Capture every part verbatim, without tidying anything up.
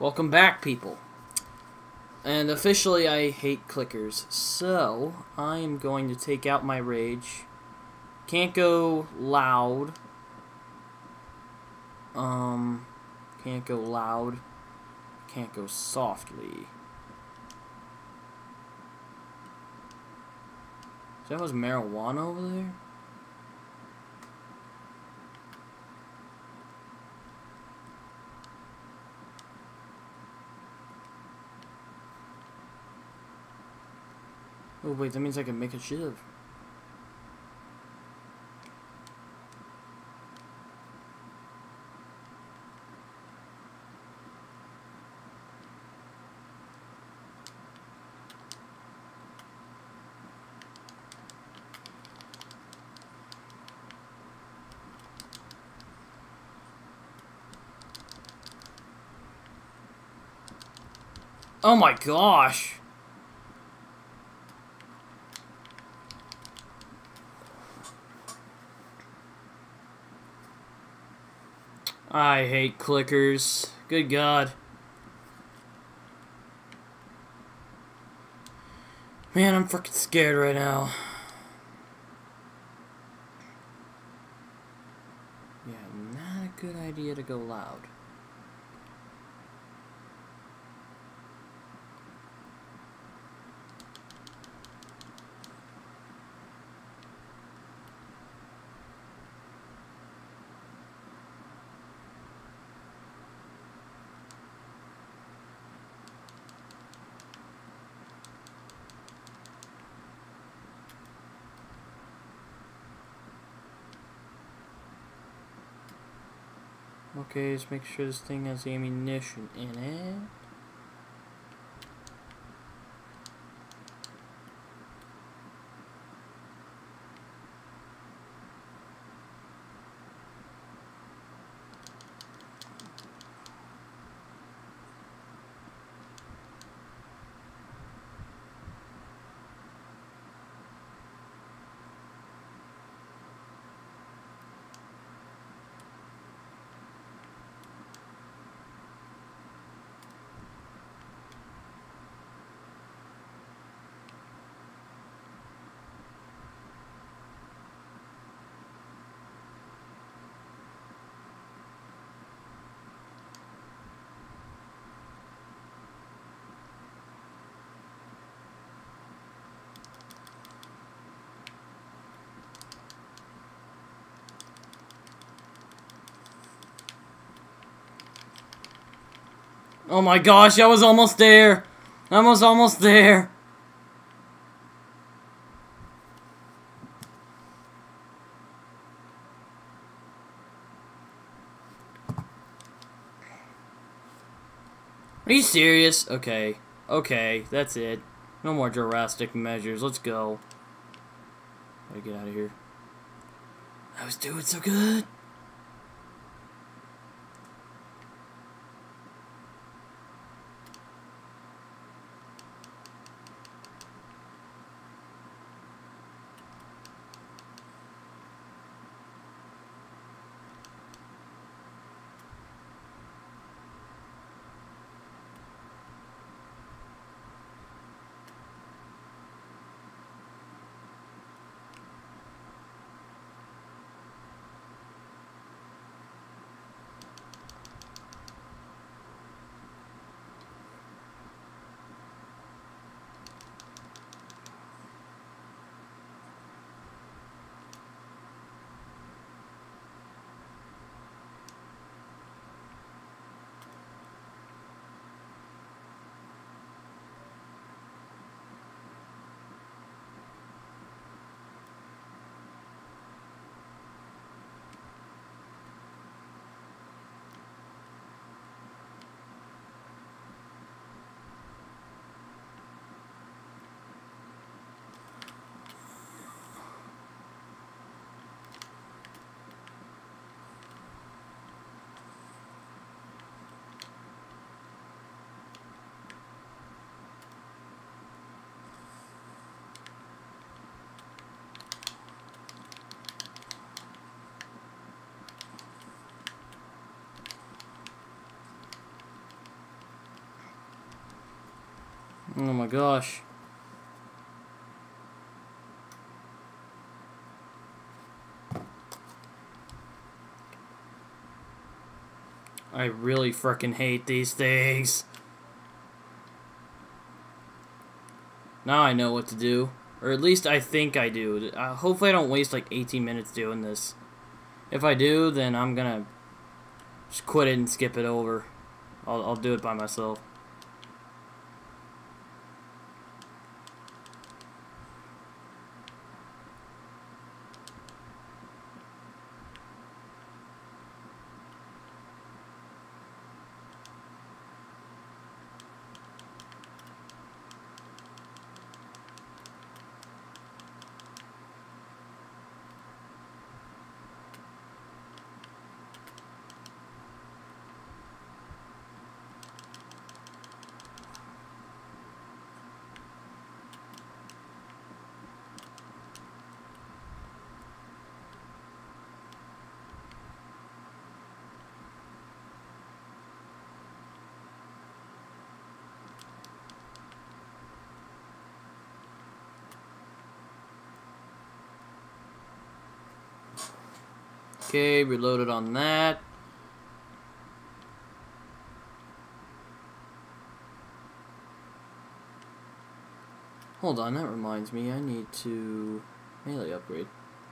Welcome back, people. And officially, I hate clickers, so I am going to take out my rage. Can't go loud. Um, can't go loud. Can't go softly. So that was marijuana over there? Oh wait, that means I can make a shiv. Oh my gosh! I hate clickers. Good God. Man, I'm freaking scared right now. Yeah, not a good idea to go loud. Okay, let's make sure this thing has ammunition in it. Oh my gosh, I was almost there! I was almost there! Are you serious? Okay. Okay, that's it. No more drastic measures. Let's go. Gotta get out of here. I was doing so good! Oh my gosh. I really frickin' hate these things. Now I know what to do. Or at least I think I do. Uh, hopefully I don't waste like eighteen minutes doing this. If I do, then I'm gonna just quit it and skip it over. I'll, I'll do it by myself. Okay, reloaded on that. Hold on, that reminds me, I need to melee upgrade.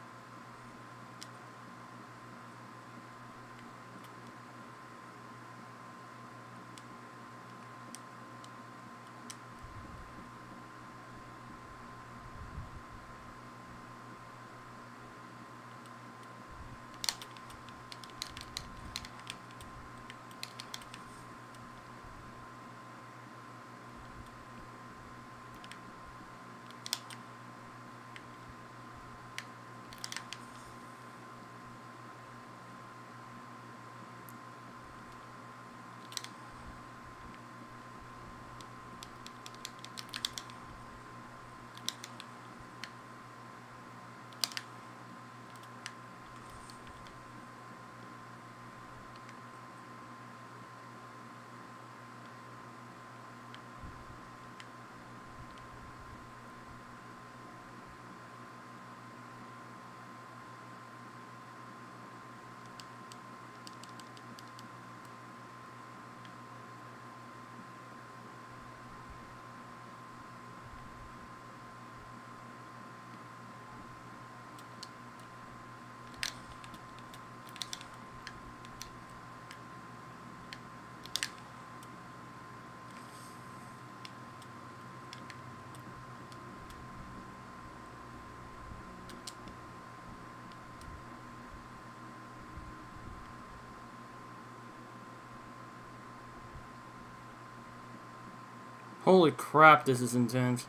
Holy crap, this is intense.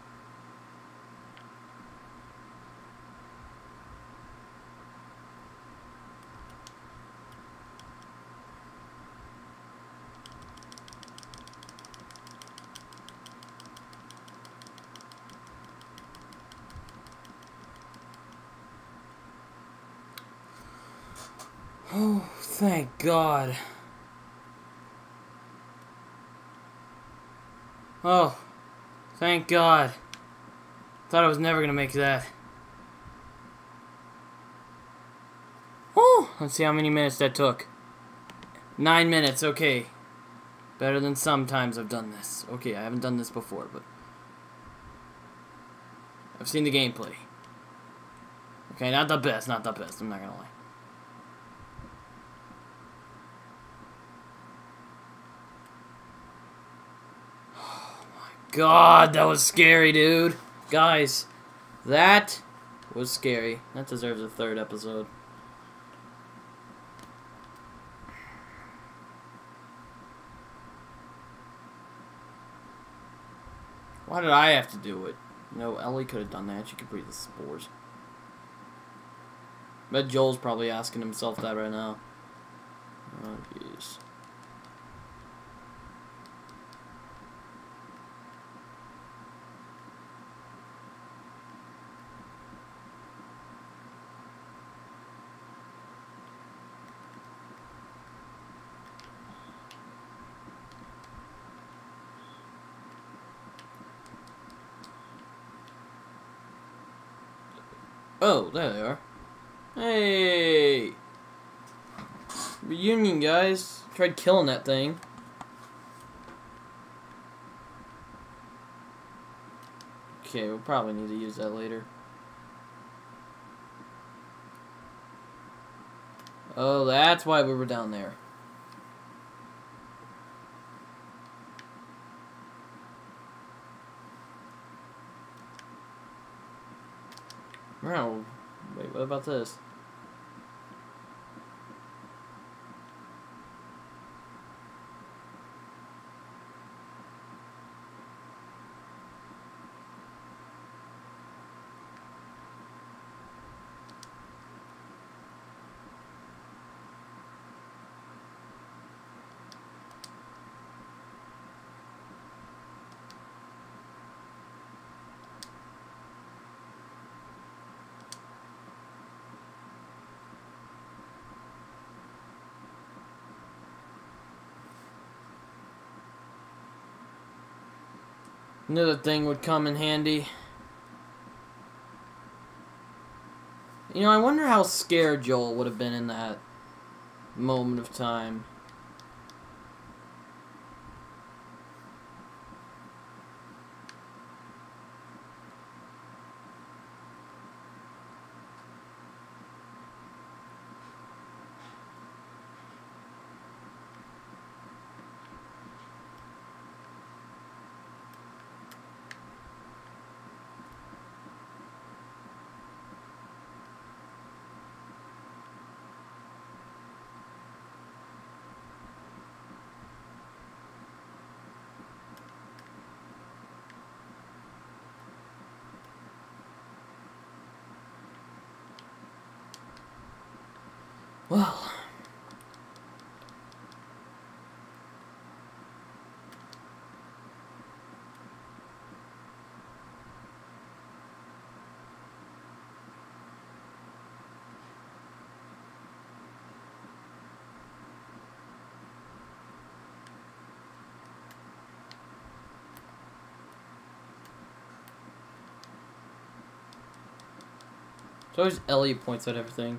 Oh, thank God. Oh, thank God. Thought I was never gonna make that. Oh, let's see how many minutes that took. Nine minutes, okay. Better than sometimes I've done this. Okay, I haven't done this before, but I've seen the gameplay. Okay, not the best, not the best, I'm not gonna lie. God, that was scary, dude. Guys, that was scary. That deserves a third episode. Why did I have to do it? No, Ellie could have done that. She could breathe the spores. Bet Joel's probably asking himself that right now. Oh, jeez. Oh, there they are. Hey! Reunion, guys. Tried killing that thing. Okay, we'll probably need to use that later. Oh, that's why we were down there. No. Wait, what about this? Another thing would come in handy. You know, I wonder how scared Joel would have been in that moment of time. Well, it's always Ellie points at everything.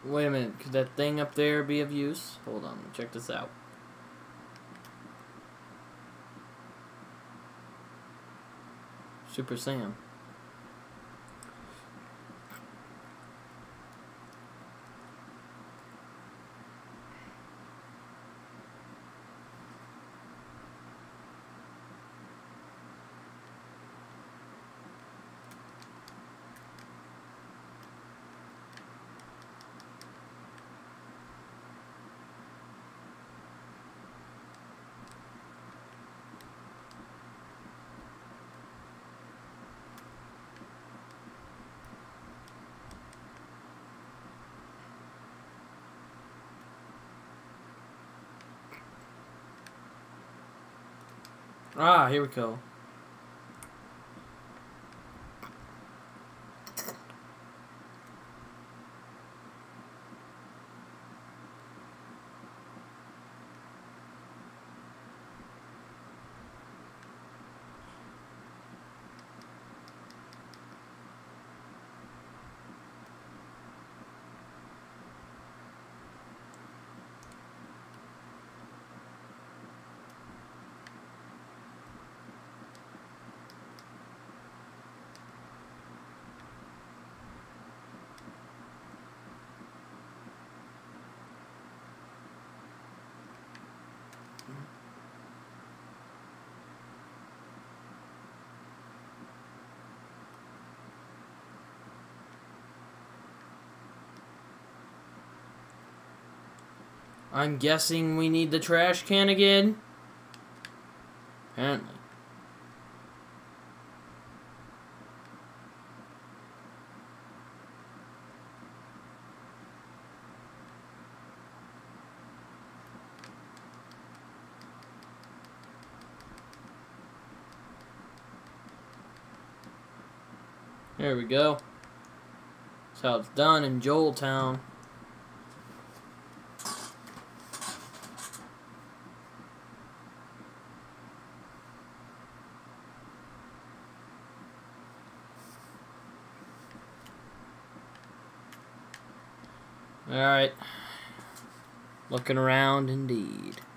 Wait a minute, could that thing up there be of use? Hold on, check this out. Super Sam. Ah, here we go. I'm guessing we need the trash can again? Apparently. There we go. That's how it's done in Joeltown. Alright. Looking around indeed.